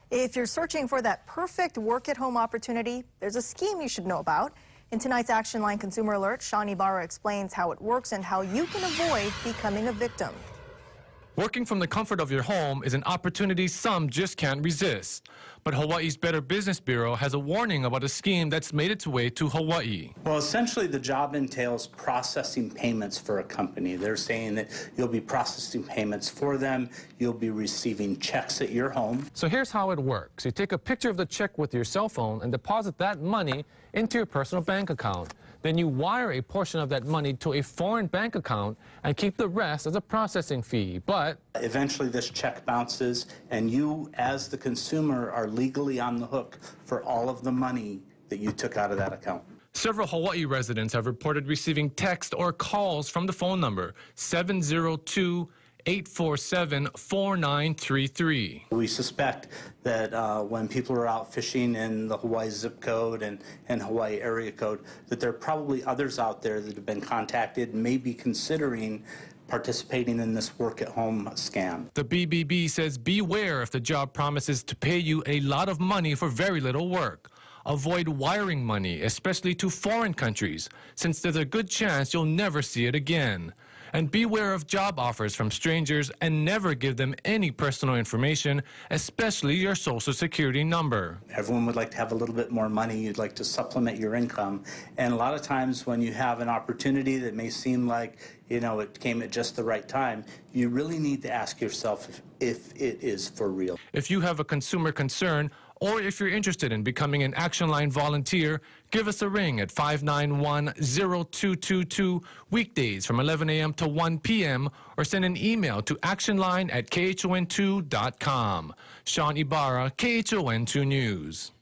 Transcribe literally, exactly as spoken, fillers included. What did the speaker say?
If you're searching for that perfect work-at-home opportunity, there's a scheme you should know about. In tonight's Action Line Consumer Alert, Sean Ibarra explains how it works and how you can avoid becoming a victim. Working from the comfort of your home is an opportunity some just can't resist. But Hawaii's Better Business Bureau has a warning about a scheme that's made its way to Hawaii. Well, essentially, the job entails processing payments for a company. They're saying that you'll be processing payments for them. You'll be receiving checks at your home. So here's how it works. You take a picture of the check with your cell phone and deposit that money into your personal bank account. Then you wire a portion of that money to a foreign bank account and keep the rest as a processing fee. But eventually this check bounces, and you, as the consumer, are legally on the hook for all of the money that you took out of that account. Several Hawaii residents have reported receiving text or calls from the phone number seven zero two, eight four seven, four nine three three. We suspect that uh, when people are out fishing in the Hawaii zip code and, and Hawaii area code, that there are probably others out there that have been contacted, maybe considering participating in this work-at-home scam. The B B B says beware if the job promises to pay you a lot of money for very little work. Avoid wiring money, especially to foreign countries, since there's a good chance you'll never see it again. And beware of job offers from strangers and never give them any personal information, especially your social security number. Everyone would like to have a little bit more money. You'd like to supplement your income. And a lot of times when you have an opportunity that may seem like, you know, it came at just the right time, you really need to ask yourself if, if it is for real. If you have a consumer concern, or if you're interested in becoming an Action Line volunteer, give us a ring at five nine one, zero two two two weekdays from eleven a m to one p m or send an email to actionline at K H O N two dot com. Sean Ibarra, K H O N two News.